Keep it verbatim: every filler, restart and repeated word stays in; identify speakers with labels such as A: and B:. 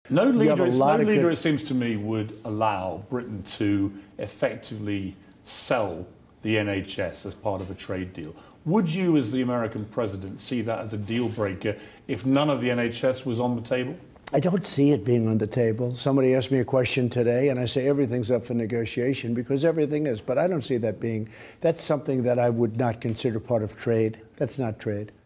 A: No leader,
B: a
A: no
B: lot of
A: leader
B: good-
A: it seems to me, would allow Britain to effectively sell the N H S as part of a trade deal. Would you, as the American president, see that as a deal breaker if none of the N H S was on the table?
B: I don't see it being on the table. Somebody asked me a question today, and I say everything's up for negotiation, because everything is. But I don't see that being, that's something that I would not consider part of trade. That's not trade.